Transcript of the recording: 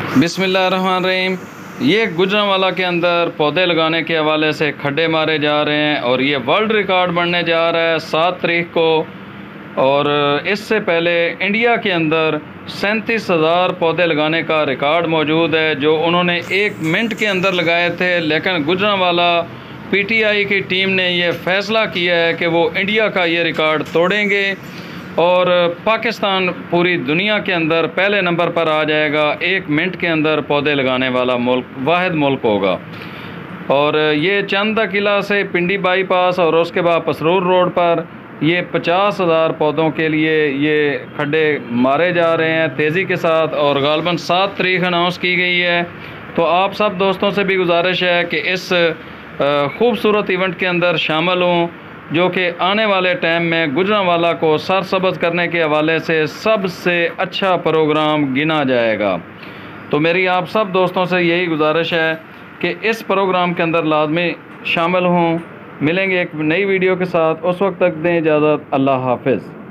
बिस्मिल्लाहिर्रहमानिर्रहीम। ये गुजरांवाला के अंदर पौधे लगाने के हवाले से खड्डे मारे जा रहे हैं और ये वर्ल्ड रिकॉर्ड बनने जा रहा है 7 तारीख को। और इससे पहले इंडिया के अंदर 37,000 पौधे लगाने का रिकॉर्ड मौजूद है जो उन्होंने 1 मिनट के अंदर लगाए थे। लेकिन गुजरांवाला पीटीआई की टीम ने ये फ़ैसला किया है कि वो इंडिया का ये रिकॉर्ड तोड़ेंगे और पाकिस्तान पूरी दुनिया के अंदर पहले नंबर पर आ जाएगा। 1 मिनट के अंदर पौधे लगाने वाला मुल्क वाहिद मुल्क होगा। और ये चंदा किला से पिंडी बाईपास और उसके बाद पसरूर रोड पर ये 50,000 पौधों के लिए ये खड्डे मारे जा रहे हैं तेज़ी के साथ और गालबन 7 तारीख अनाउंस की गई है। तो आप सब दोस्तों से भी गुजारिश है कि इस खूबसूरत इवेंट के अंदर शामिल हों जो कि आने वाले टाइम में गुजरांवाला को सरसब्ज़ करने के हवाले से सबसे अच्छा प्रोग्राम गिना जाएगा। तो मेरी आप सब दोस्तों से यही गुजारिश है कि इस प्रोग्राम के अंदर लाजमी शामिल हों। मिलेंगे एक नई वीडियो के साथ, उस वक्त तक दें इजाज़त। अल्लाह हाफ़िज़।